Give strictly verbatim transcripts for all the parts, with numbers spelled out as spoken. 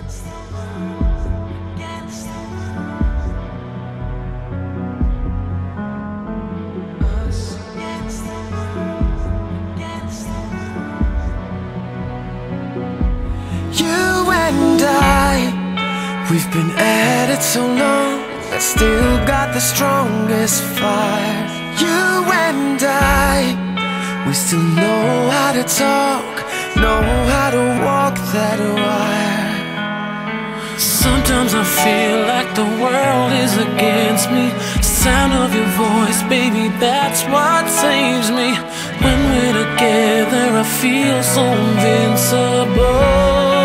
We've been at it so long, I still got the strongest fire. You and I, we still know how to talk, know how to walk that wire. Sometimes I feel like the world is against me. Sound of your voice, baby, that's what saves me. When we're together, I feel so invincible.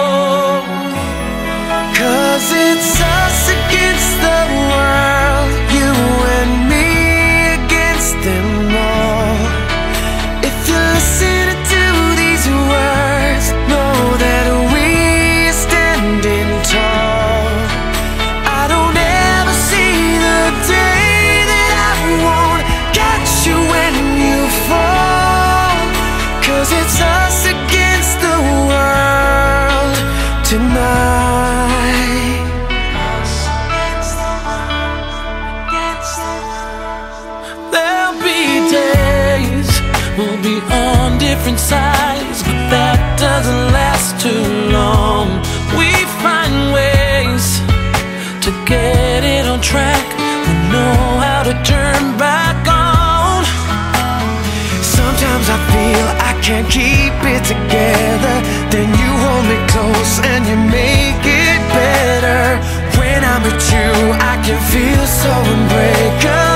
Cause it's us against the world, you and me against them all. If you're listening to these words, know that we're standing tall. I don't ever see the day that I won't catch you when you fall. Cause it's us against the world tonight. We'll be on different sides, but that doesn't last too long. We find ways to get it on track. We know how to turn back on. Sometimes I feel I can't keep it together, then you hold me close and you make it better. When I'm with you, I can feel so unbreakable.